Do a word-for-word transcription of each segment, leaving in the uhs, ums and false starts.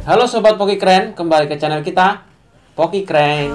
Halo Sobat Poki Keren, kembali ke channel kita Poki Keren.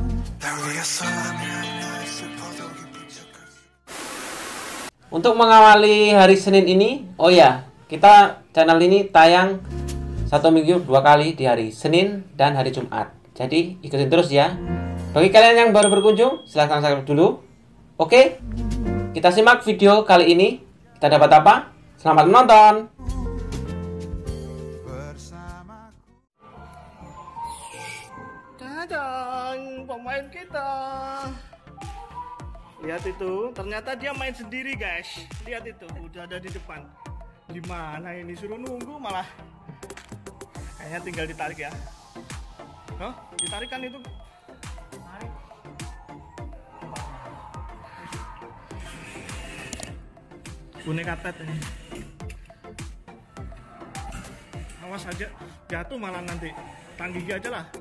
Untuk mengawali hari Senin ini, oh ya, kita channel ini tayang satu minggu dua kali di hari Senin dan hari Jumat. Jadi ikutin terus ya. Bagi kalian yang baru berkunjung, silahkan subscribe dulu. Oke, kita simak video kali ini. Kita dapat apa? Selamat menonton. Dadang, pemain kita. Lihat itu, ternyata dia main sendiri guys. Lihat itu, udah ada di depan. Gimana ini, suruh nunggu malah. Kayaknya tinggal ditarik ya. Hah? Ditarik kan itu? Tarik. Boneka pet ini. Awas aja, jatuh malah nanti. Tangan gigi aja lah.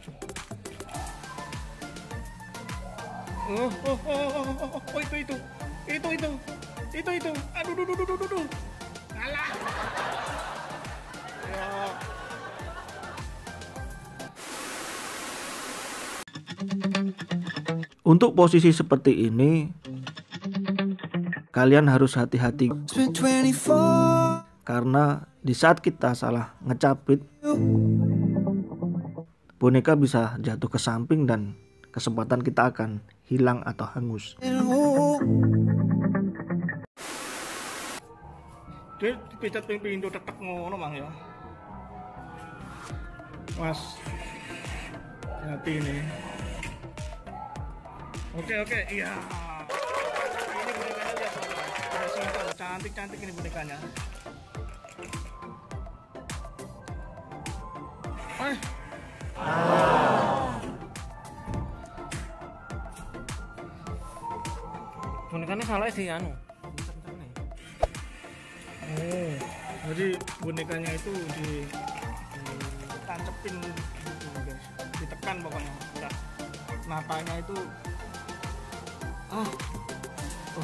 Oh, oh, oh, oh, oh, oh, oh, itu, itu, itu, itu, itu, itu, aduh, duh, duh, duh, duh, duh, ngalah. Ya. Untuk posisi seperti ini, kalian harus hati-hati karena di saat kita salah ngecapit, boneka bisa jatuh ke samping dan kesempatan kita akan hilang atau hangus. Dia dipecat pintu tetek ngono mang ya. Mas, hati ini. Oke oke, iya. Ini bonekanya lihat teman-teman. Udah simpel, cantik-cantik ini bonekanya. Eh. Ah. Bonekanya salah sih anu. Oh, jadi bonekanya itu di ditancepin gitu guys. Ditekan pokoknya. Enggak. Matanya itu ah. Oh.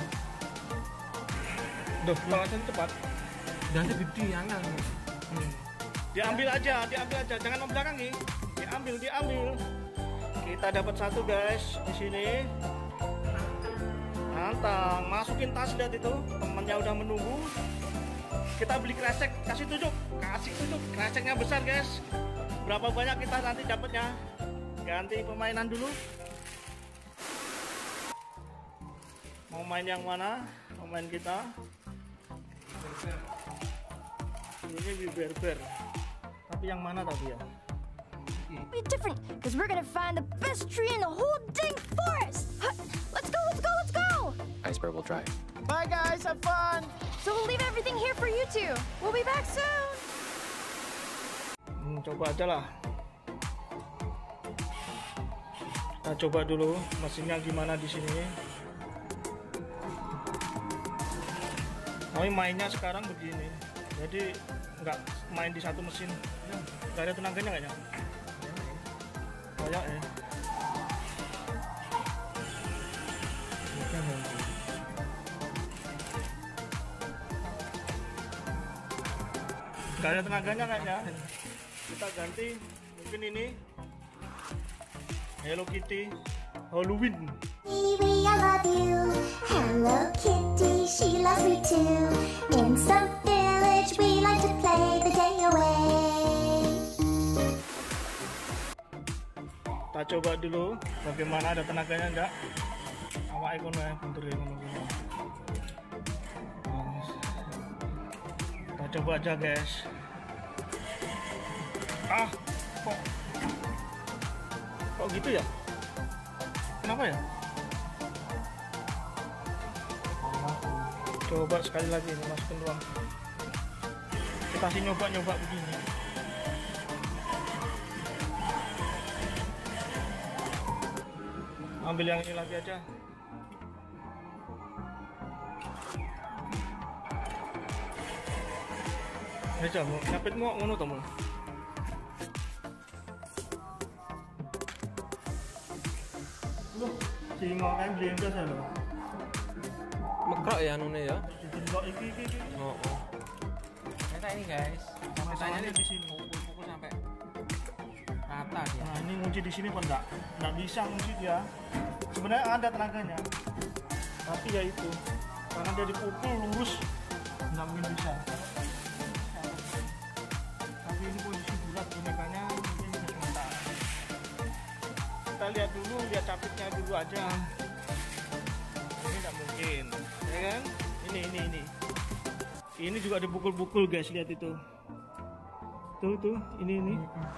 Duh, langsung cepat. Dan gede angel. Hmm. Diambil aja, diambil aja. Jangan membelakangi. Diambil, diambil. Kita dapat satu guys di sini. Mantap, masukin tas, lihat itu temennya udah menunggu. Kita beli kresek, kasih tunjuk, kasih tunjuk. Kreseknya besar guys. Berapa banyak kita nanti dapatnya? Ganti permainan dulu. Mau main yang mana? Mau main kita? Ini berber. Tapi yang mana tadi ya? Be different, because we're gonna find the best tree in the whole dang forest. Let's go, let's go, let's go. Iceberg will drive. Bye guys, have fun. So we'll leave everything here for you two. We'll be back soon. Hmm, coba aja lah. Kita coba dulu mesinnya gimana di sini. Oh, mainnya sekarang begini. Jadi nggak main di satu mesin. Nggak ada tenaganya kayaknya. Kayak ya. Gak ada tenaganya kayaknya. Kita ganti mungkin ini Hello Kitty Halloween. Baby, I love you. Hello Kitty, she loves me too. In some village we like to play the day away. Kita coba dulu bagaimana, ada tenaganya enggak? Awak ikon ya, bentur ya ngono. Kita coba aja guys. Ah, kok kok gitu ya? Kenapa ya? Coba sekali lagi masukin ruang. Kita kasih nyoba-nyoba begini. Ambil yang ini lagi aja. Aja mau nyapit mau ngono to mau. Loh, singo kan blendas ya lho. Mekrok ya nune ya. Didelok iki iki iki. Oh, oh. Kita ini guys, sampai tanya nih di sini. pukul-pukul sampai Patah dia. Nah, ini ngunci di sini kok enggak enggak bisa ngunci dia. Sebenarnya ada tenaganya. Tapi ya itu, karena dia dipukul lurus nggak mungkin bisa. Tapi ini posisi bulat bonekanya mungkin bisa sementara. Kita lihat dulu, lihat capitnya dulu aja. Ini nggak mungkin, ya kan? Ini ini ini. Ini juga dipukul-pukul guys, lihat itu. Tuh tuh, ini ini.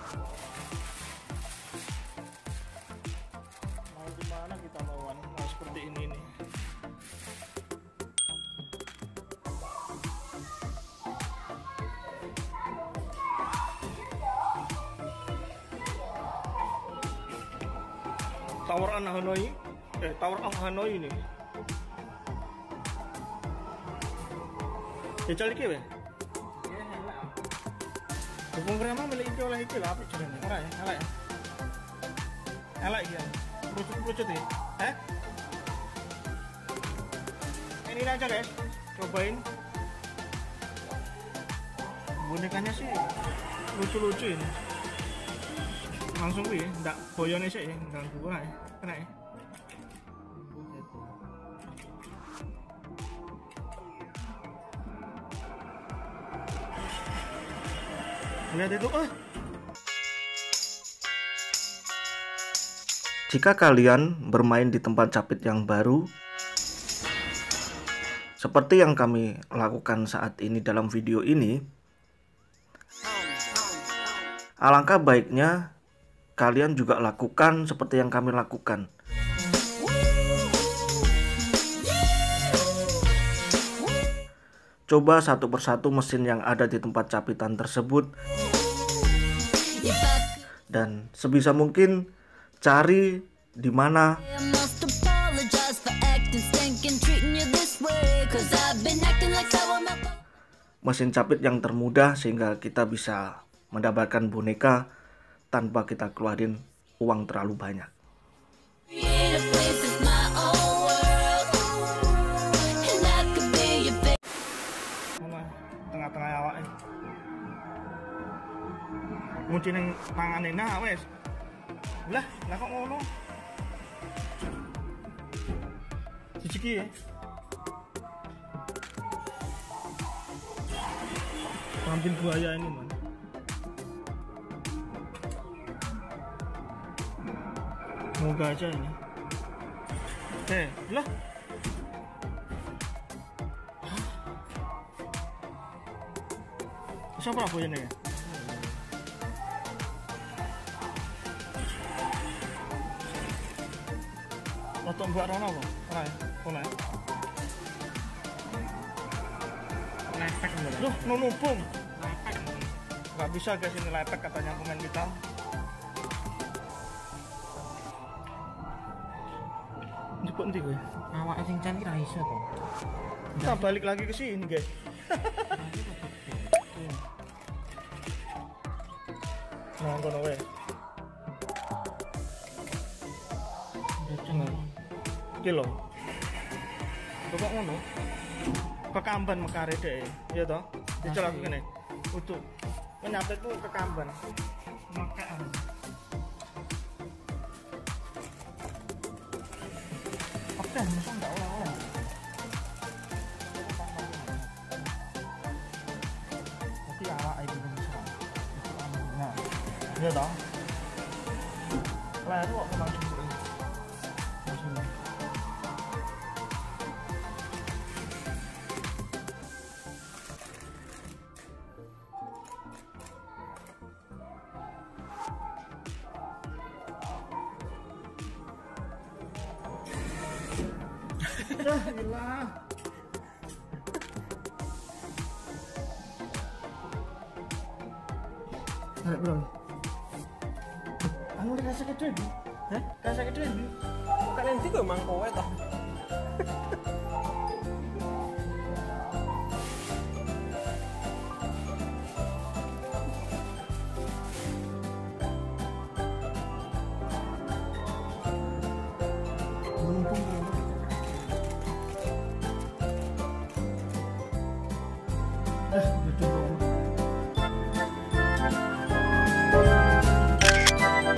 Mau gimana kita lawan? Nah, seperti ini nih. Tower an Hanoi, eh Tower of Hanoi ini. Ya cari ke be? Hubung berapa milik iki oleh iki lah, apa jenenge? Ora ya, elek ya. Elek ya. Kerucut-kerucut ya. Eh? Ini aja guys, cobain. Bonekanya sih lucu-lucu ini. Langsung wih, ndak boyone sih ya, ganggu ora ya. Kena ya. Lihat itu, eh. Jika kalian bermain di tempat capit yang baru, seperti yang kami lakukan saat ini dalam video ini, alangkah baiknya kalian juga lakukan seperti yang kami lakukan. Coba satu persatu mesin yang ada di tempat capitan tersebut, dan sebisa mungkin cari di mana mesin capit yang termudah sehingga kita bisa mendapatkan boneka tanpa kita keluarin uang terlalu banyak. Tengah-tengah awake. Ngunci ning tangane nah wes. Lah, lah kok ngono? Siji ya. Tampil buaya ini, man. Moga aja ini. Eh, lah. Siapa apa ini ya? Untuk buat rono apa? Ora ya? Ora ya? Lepek bener. Loh, numpung. Lepek. Enggak bisa guys ini lepek katanya pemain kita. Jepuk nanti gue. Awake sing can iki ra iso to. Kita balik lagi ke sini, guys. Nah, kono wae. Iki lho. Kok ngono? Kekamban mekare dhek, ya toh? Dicelak kene. Utuh. Menyapet tuh kekamban. Mekaan. Oke, masa enggak oleh-oleh. Tapi awak ibu bisa. Nah, iya toh? Lah, kok langsung langsung. Ah, gila. Ayo, bro. Anu rasa gede, Bu. Hah? Rasa gede, Bu. Kalian tiga mang kowe toh. Mumpung Eh, udah coba.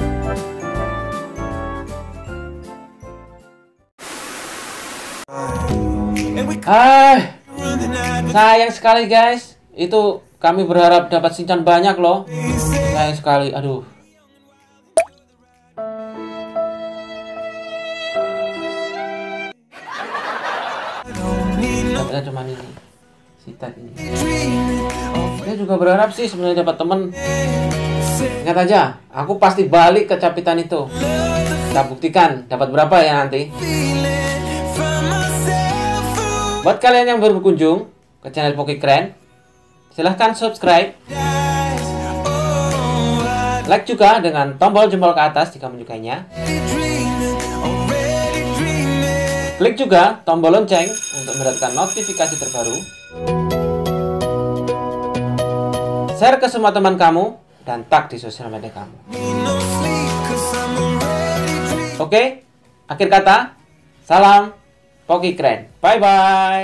Ah, sayang sekali guys. Itu kami berharap dapat Shinchan banyak loh. Sayang sekali, aduh. Dapatnya cuma ini, si Ted ini. Saya juga berharap sih sebenarnya dapat temen. Ingat aja, aku pasti balik ke Capitan itu. Kita buktikan dapat berapa ya nanti. Buat kalian yang baru berkunjung ke channel Pokikren, silahkan subscribe, like juga dengan tombol jempol ke atas jika menyukainya. Klik juga tombol lonceng untuk mendapatkan notifikasi terbaru. Share ke semua teman kamu dan tag di sosial media kamu. Oke, akhir kata, salam Pokikren. Bye bye.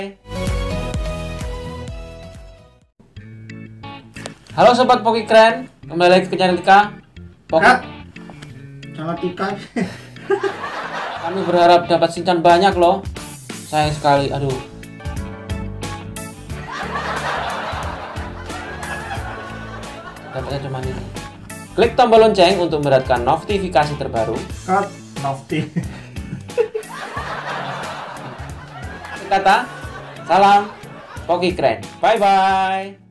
Halo sobat Pokikren, kembali lagi ke channel Tika. Poki... Sama Tika. Kami berharap dapat Shinchan banyak loh. Sayang sekali, aduh. Dapatnya cuma ini. Klik tombol lonceng untuk mendapatkan notifikasi terbaru. Cut, nofti. Kata, salam Pokikren. Bye bye.